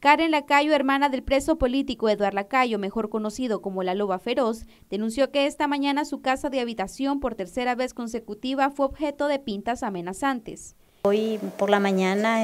Karen Lacayo, hermana del preso político Eduardo Lacayo, mejor conocido como la Loba Feroz, denunció que esta mañana su casa de habitación por tercera vez consecutiva fue objeto de pintas amenazantes. Hoy por la mañana,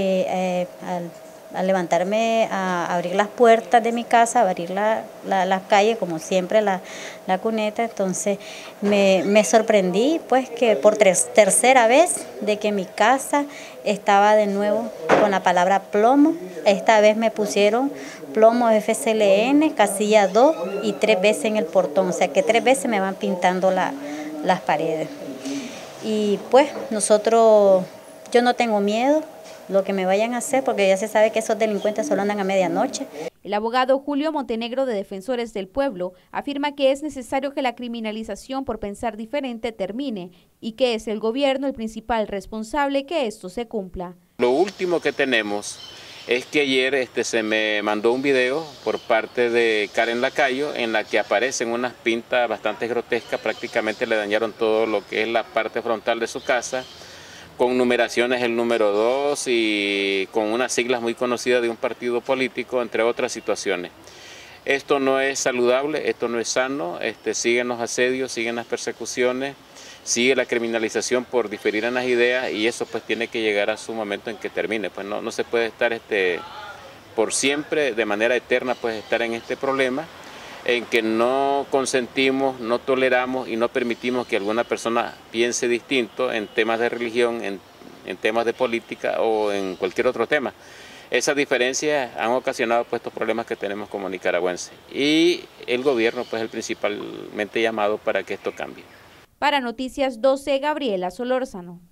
al levantarme a abrir las puertas de mi casa, a abrir la calle, como siempre la cuneta, entonces me sorprendí pues que por tercera vez de que mi casa estaba de nuevo con la palabra plomo. Esta vez me pusieron plomo FCLN, casilla 2 y 3 veces en el portón, o sea que 3 veces me van pintando las paredes. Y pues yo no tengo miedo lo que me vayan a hacer, porque ya se sabe que esos delincuentes solo andan a medianoche. El abogado Julio Montenegro de Defensores del Pueblo afirma que es necesario que la criminalización por pensar diferente termine y que es el gobierno el principal responsable que esto se cumpla. Lo último que tenemos es que ayer se me mandó un video por parte de Karen Lacayo en la que aparecen unas pintas bastante grotescas, prácticamente le dañaron todo lo que es la parte frontal de su casa, con numeraciones el número 2 y con unas siglas muy conocidas de un partido político, entre otras situaciones. Esto no es saludable, esto no es sano, siguen los asedios, siguen las persecuciones, sigue la criminalización por diferir en las ideas y eso pues tiene que llegar a su momento en que termine. Pues no se puede estar por siempre, de manera eterna, pues estar en este problema en que no consentimos, no toleramos y no permitimos que alguna persona piense distinto en temas de religión, en temas de política o en cualquier otro tema. Esas diferencias han ocasionado pues estos problemas que tenemos como nicaragüenses y el gobierno pues es el principalmente llamado para que esto cambie. Para Noticias 12, Gabriela Solórzano.